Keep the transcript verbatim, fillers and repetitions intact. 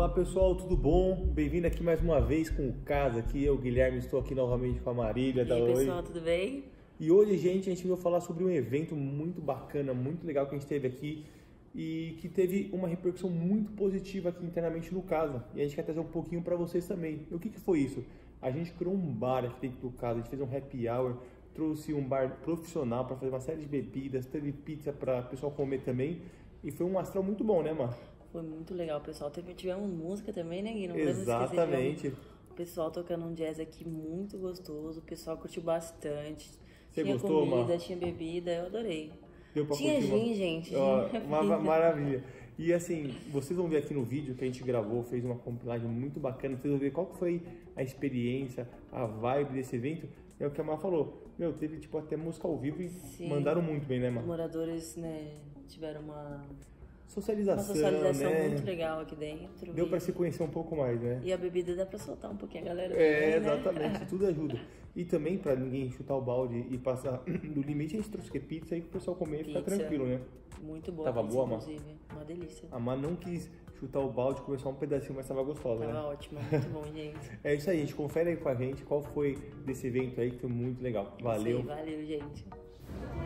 Olá pessoal, tudo bom? Bem-vindo aqui mais uma vez com o Casa, aqui eu, Guilherme, estou aqui novamente com a Marília. E aí pessoal, tudo bem? E hoje, gente, a gente veio falar sobre um evento muito bacana, muito legal que a gente teve aqui e que teve uma repercussão muito positiva aqui internamente no Casa. E a gente quer trazer um pouquinho para vocês também. E o que, que foi isso? A gente criou um bar aqui dentro do Casa, a gente fez um happy hour, trouxe um bar profissional para fazer uma série de bebidas, teve pizza para o pessoal comer também. E foi um astral muito bom, né, Mar? Foi muito legal, pessoal. Teve, tivemos música também, né, Gui? Não Exatamente. Esquecer, o pessoal tocando um jazz aqui muito gostoso, o pessoal curtiu bastante. Você tinha gostou, comida, Mar? tinha bebida, eu adorei. Deu pra tinha curtir, gin, gente. Ó, uma maravilha. E assim, vocês vão ver aqui no vídeo que a gente gravou, fez uma compilagem muito bacana. Vocês vão ver qual que foi a experiência, a vibe desse evento. É o que a Mar falou. Meu, teve tipo até música ao vivo e Sim. mandaram muito bem, né, Mar? Os moradores, né, tiveram uma... Socialização, Uma socialização né? muito legal aqui dentro. Deu e... para se conhecer um pouco mais, né? E a bebida dá para soltar um pouquinho a galera. É, também, exatamente. Né? Tudo ajuda. E também para ninguém chutar o balde e passar do limite, a gente trouxe que pizza aí que o pessoal comer e ficar tranquilo, né? Muito boa. Tava pizza, boa, Mar? inclusive. Uma delícia. A Mar não quis chutar o balde, comer só um pedacinho, mas tava gostosa, tava né? Tava ótima, muito bom, gente. É isso aí, gente. Confere aí com a gente qual foi desse evento aí que foi muito legal. Valeu. Sim, valeu, gente.